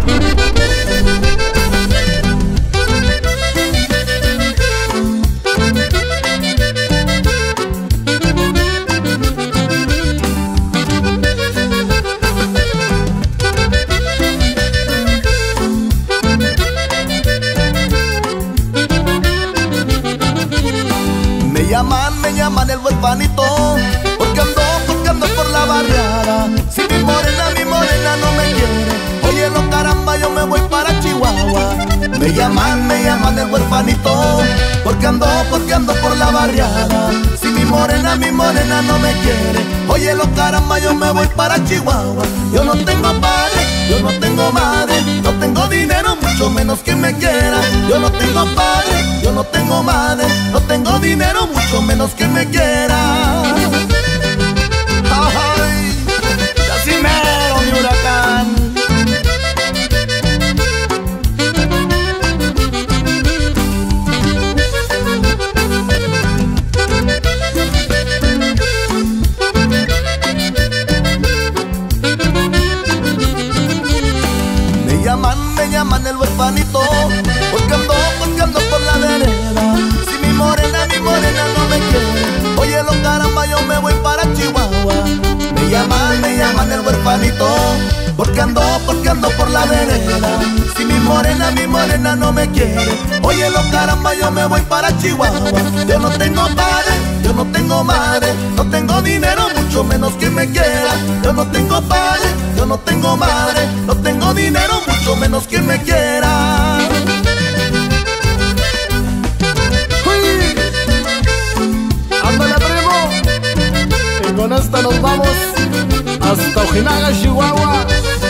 Me llaman el huerfanito, porque ando por la barriada. Si mi morena no me quiere, óyelo caramba, yo me voy para Chihuahua. Me llaman el huerfanito, porque ando por la barriada. Si mi morena no me quiere, óyelo caramba, yo me voy para Chihuahua. Yo no tengo padre, yo no tengo madre, no tengo dinero, mucho menos que me quiera. Yo no tengo padre, yo no tengo madre, no tengo dinero, mucho menos que me quiera. Ay, así mero, mi huracán. Me llaman el huerfanito, porque ando por la vereda. Si mi morena no me quiere, óyelo caramba, yo me voy para Chihuahua. Me llaman el huerfanito, porque ando por la vereda. Si mi morena no me quiere, óyelo caramba, yo me voy para Chihuahua. Yo no tengo padre, yo no tengo madre, no tengo dinero, mucho menos que me quiera. Yo no tengo padre, yo no tengo madre, no tengo dinero, mucho menos que me quiera. ¡Uy! ¡Ándale, primo! Y con esta nos vamos hasta Ojinaga, Chihuahua.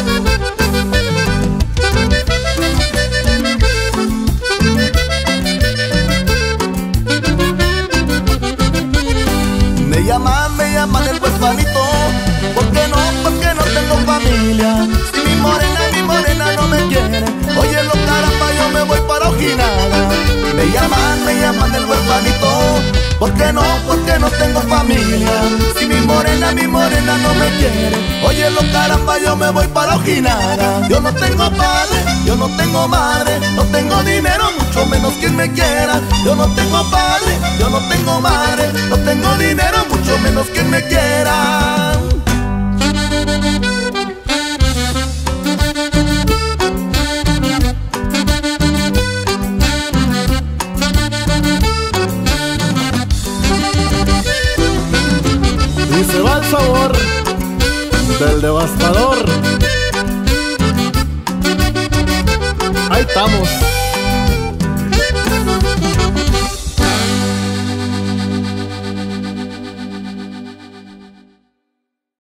Me llaman el huerfanito, porque no tengo familia. Si mi morena no me quiere, óyelo caramba, yo me voy para Ojinaga. Me llaman el huerfanito, porque no tengo familia. Si mi morena no me quiere, óyelo caramba, yo me voy para Ojinaga. Yo no tengo padre, yo no tengo madre, no tengo dinero, mucho menos quien me quiera. Yo no tengo padre, yo no tengo madre, no tengo dinero, mucho menos quien me quiera. Y se va el sabor del devastador. Ahí estamos.